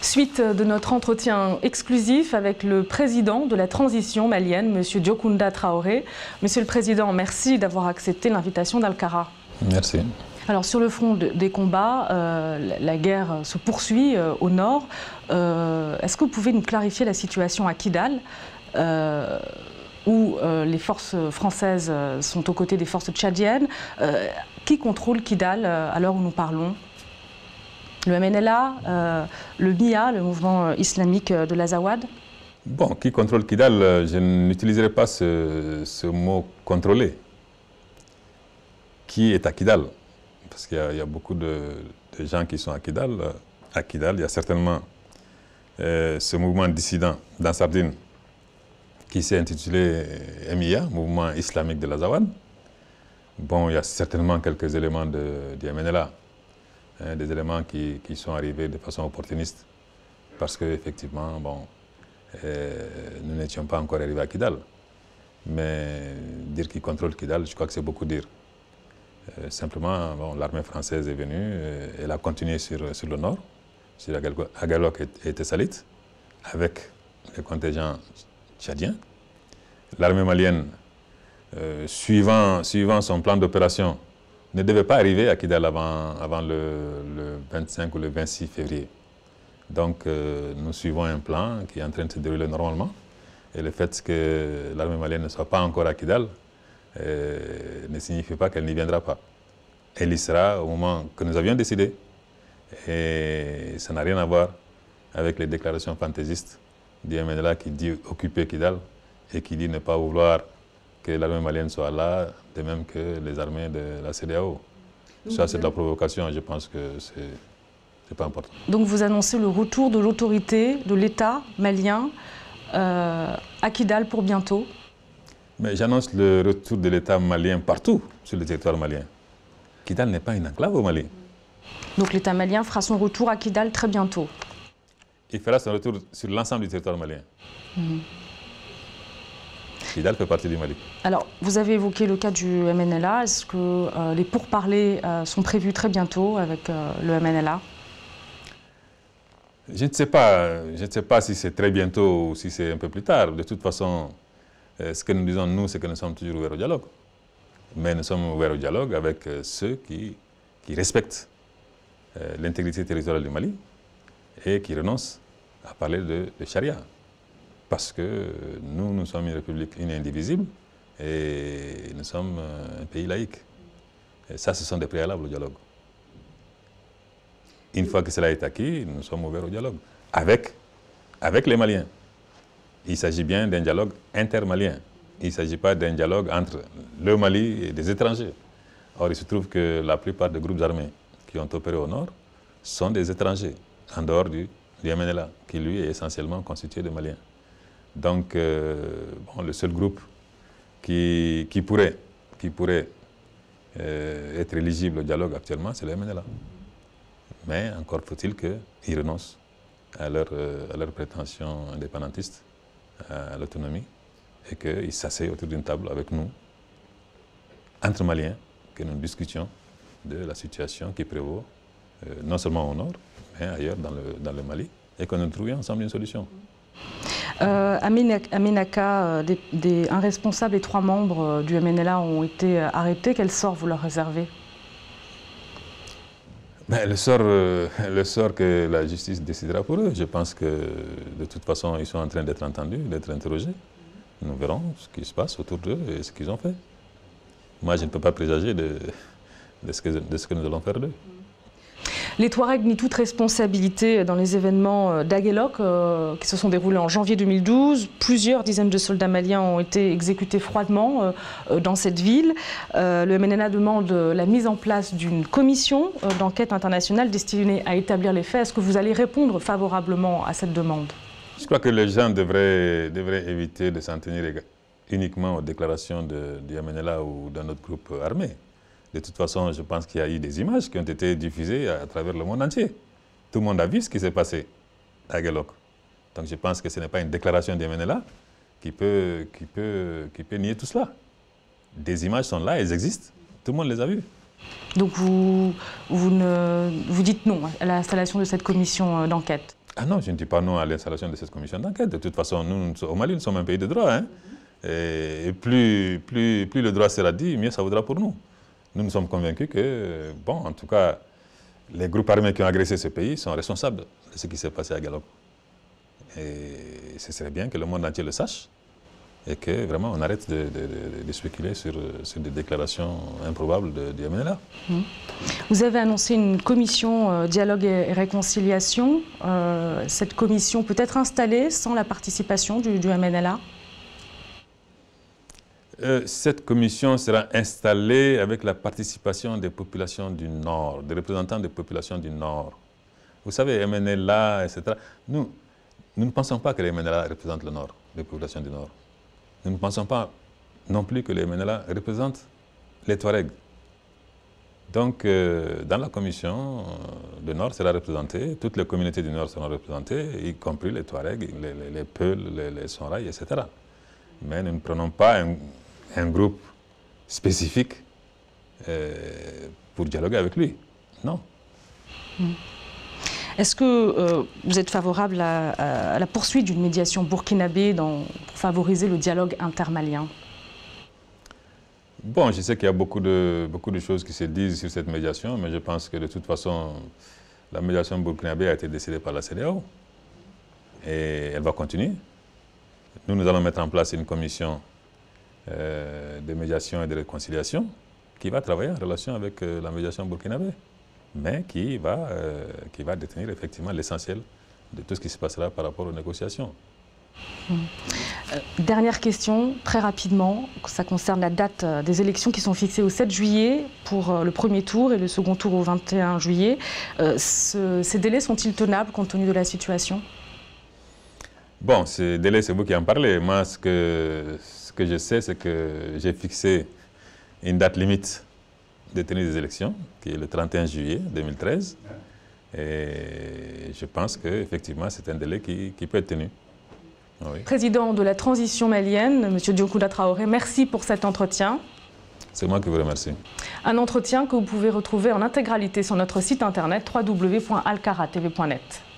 Suite de notre entretien exclusif avec le président de la transition malienne, M. Diokounda Traoré. Monsieur le Président, merci d'avoir accepté l'invitation d'Alcara. Merci. Alors sur le front des combats, la guerre se poursuit au nord. Est-ce que vous pouvez nous clarifier la situation à Kidal, où les forces françaises sont aux côtés des forces tchadiennes? Qui contrôle Kidal à l'heure où nous parlons? Le MNLA, le MIA, le mouvement islamique de l'Azawad? Bon, qui contrôle Kidal, je n'utiliserai pas ce mot contrôler. Qui est à Kidal? Parce qu'il y a beaucoup de gens qui sont à Kidal. À Kidal, il y a certainement ce mouvement dissident dans Sardine qui s'est intitulé MIA, Mouvement islamique de l'Azawad. Bon, il y a certainement quelques éléments du MNLA. Des éléments qui sont arrivés de façon opportuniste parce qu'effectivement, bon, nous n'étions pas encore arrivés à Kidal. Mais dire qu'ils contrôlent Kidal, je crois que c'est beaucoup dire. Simplement, bon, l'armée française est venue, elle a continué sur le nord, sur Agalok et Tessalit, avec les contingents tchadiens. L'armée malienne, suivant son plan d'opération, ne devait pas arriver à Kidal avant le 25 ou le 26 février. Donc nous suivons un plan qui est en train de se dérouler normalement. Et le fait que l'armée malienne ne soit pas encore à Kidal ne signifie pas qu'elle n'y viendra pas. Elle y sera au moment que nous avions décidé. Et ça n'a rien à voir avec les déclarations fantaisistes du MNLA qui dit occuper Kidal et qui dit ne pas vouloir que l'armée malienne soit là, de même que les armées de la CEDEAO. Ça, c'est de la provocation, je pense que c'est pas important. Donc vous annoncez le retour de l'autorité, de l'État malien à Kidal pour bientôt? Mais j'annonce le retour de l'État malien partout sur le territoire malien. Kidal n'est pas une enclave au Mali. Donc l'État malien fera son retour à Kidal très bientôt? Il fera son retour sur l'ensemble du territoire malien. Kidal fait partie du Mali. Alors, vous avez évoqué le cas du MNLA. Est-ce que les pourparlers sont prévus très bientôt avec le MNLA? Je ne sais pas si c'est très bientôt ou si c'est un peu plus tard. De toute façon, ce que nous disons, nous, c'est que nous sommes toujours ouverts au dialogue. Mais nous sommes ouverts au dialogue avec ceux qui respectent l'intégrité territoriale du Mali et qui renoncent à parler de charia. Parce que nous sommes une république une et indivisible et nous sommes un pays laïque. Et ça, ce sont des préalables au dialogue. Une fois que cela est acquis, nous sommes ouverts au dialogue avec les Maliens. Il s'agit bien d'un dialogue intermalien. Il ne s'agit pas d'un dialogue entre le Mali et des étrangers. Or, il se trouve que la plupart des groupes armés qui ont opéré au nord sont des étrangers, en dehors du MNLA, qui lui est essentiellement constitué de Maliens. Donc, bon, le seul groupe qui pourrait être éligible au dialogue actuellement, c'est le MNLA. Mais encore faut-il qu'ils renoncent à leur prétention indépendantiste, à l'autonomie, et qu'ils s'asseyent autour d'une table avec nous, entre Maliens, que nous discutions de la situation qui prévaut, non seulement au nord, mais ailleurs dans le Mali, et que nous trouvions ensemble une solution. À Ménaka, un responsable et 3 membres du MNLA ont été arrêtés. Quel sort vous leur réservez? Ben, le sort que la justice décidera pour eux. Je pense que de toute façon, ils sont en train d'être entendus, d'être interrogés. Nous verrons ce qui se passe autour d'eux et ce qu'ils ont fait. Moi, je ne peux pas présager de ce que nous allons faire d'eux. Les Touaregs nient toute responsabilité dans les événements d'Aguelok qui se sont déroulés en janvier 2012. Plusieurs dizaines de soldats maliens ont été exécutés froidement dans cette ville. Le MNLA demande la mise en place d'une commission d'enquête internationale destinée à établir les faits. Est-ce que vous allez répondre favorablement à cette demande? Je crois que les gens devraient éviter de s'en tenir uniquement aux déclarations du MNLA ou d'un autre groupe armé. De toute façon, je pense qu'il y a eu des images qui ont été diffusées à travers le monde entier. Tout le monde a vu ce qui s'est passé à Aguelok. Donc je pense que ce n'est pas une déclaration du MNLA qui peut nier tout cela. Des images sont là, elles existent. Tout le monde les a vues. Donc vous dites non à l'installation de cette commission d'enquête? Ah non, je ne dis pas non à l'installation de cette commission d'enquête. De toute façon, nous, au Mali, nous sommes un pays de droit. Hein. Et plus le droit sera dit, mieux ça vaudra pour nous. Nous sommes convaincus que, bon, en tout cas, les groupes armés qui ont agressé ce pays sont responsables de ce qui s'est passé à Galop. Et ce serait bien que le monde entier le sache et que vraiment on arrête de spéculer sur des déclarations improbables du MNLA. Vous avez annoncé une commission dialogue et réconciliation. Cette commission peut être installée sans la participation du MNLA? Cette commission sera installée avec la participation des populations du Nord, des représentants des populations du Nord. Vous savez, MNLA, etc. Nous ne pensons pas que les MNLA représentent le Nord, les populations du Nord. Nous ne pensons pas non plus que les MNLA représentent les Touaregs. Donc, dans la commission, le Nord sera représenté, toutes les communautés du Nord seront représentées, y compris les Touaregs, les Peuls, les Sonraï, etc. Mais nous ne prenons pas un groupe spécifique pour dialoguer avec lui. Non. Est-ce que vous êtes favorable à la poursuite d'une médiation burkinabé pour favoriser le dialogue intermalien? Bon, je sais qu'il y a beaucoup de choses qui se disent sur cette médiation, mais je pense que de toute façon, la médiation burkinabé a été décidée par la CEDEAO. Et elle va continuer. Nous allons mettre en place une commission de médiation et de réconciliation qui va travailler en relation avec la médiation burkinabé, mais qui va détenir effectivement l'essentiel de tout ce qui se passera par rapport aux négociations. Dernière question, très rapidement, ça concerne la date des élections qui sont fixées au 7 juillet pour le premier tour et le second tour au 21 juillet. Ces délais sont-ils tenables compte tenu de la situation? Bon, ces délais, c'est vous qui en parlez. Moi, ce que je sais, c'est que j'ai fixé une date limite de tenue des élections, qui est le 31 juillet 2013. Et je pense qu'effectivement, c'est un délai qui peut être tenu. Oui. Président de la transition malienne, M. Diokouda Traoré, merci pour cet entretien. C'est moi qui vous remercie. Un entretien que vous pouvez retrouver en intégralité sur notre site internet www.alkaratv.net.